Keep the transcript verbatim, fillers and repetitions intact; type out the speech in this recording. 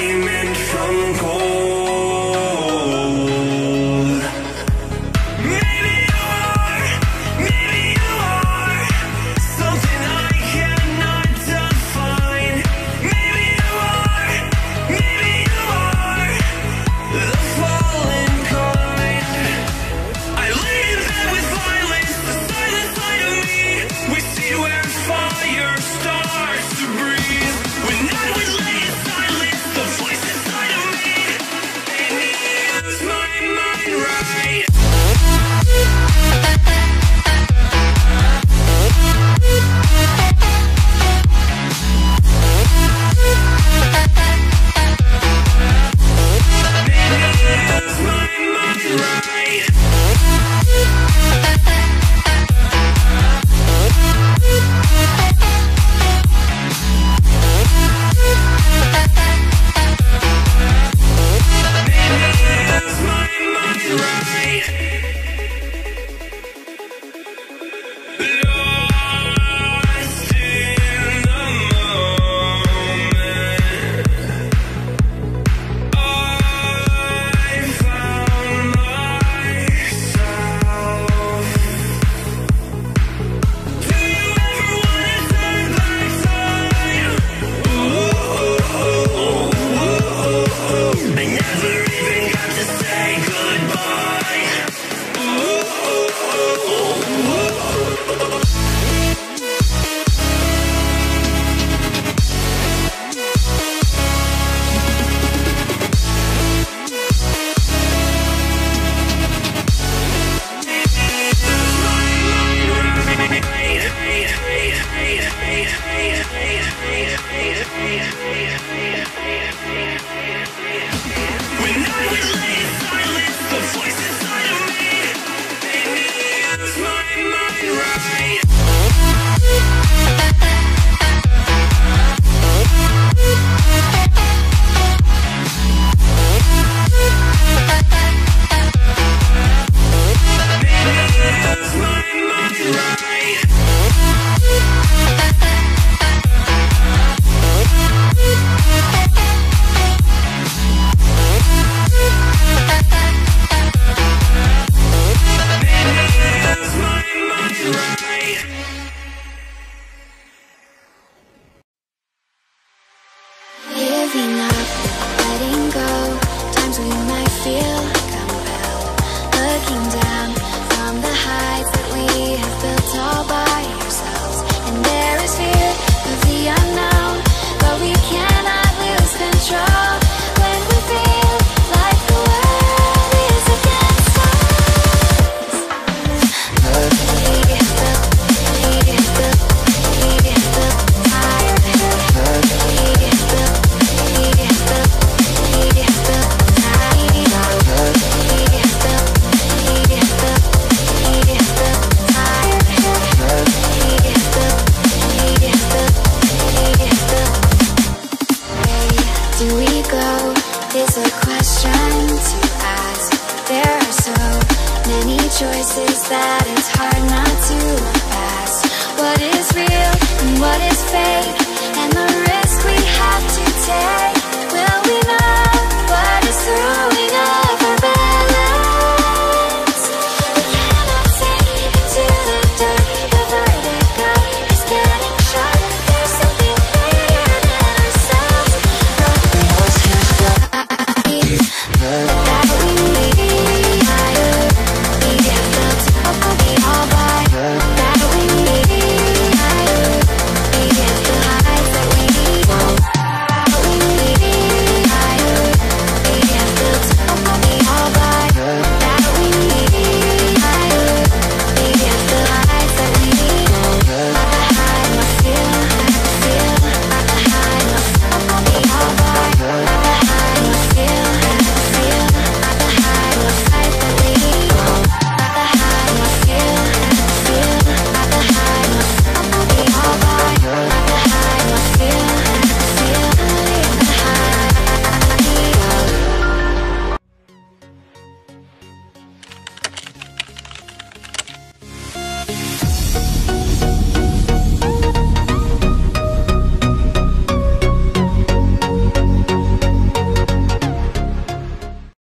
diamond from gold. Maybe you are, maybe you are something I cannot define. Maybe you are, maybe you are the fallen kind. I lay in bed with violence, the silent side of me. We see where fire starts to breathe. When I would lay in silence, the voice inside of me made me use my mind right. What is fate and the risk we have to take? Will we know?